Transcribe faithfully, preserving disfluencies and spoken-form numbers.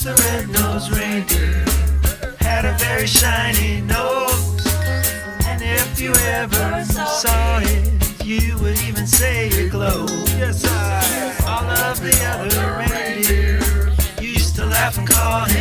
the red-nosed reindeer had a very shiny nose, and if you ever saw it, you would even say it glowed. Yes, I. All of the other reindeer used to laugh and call him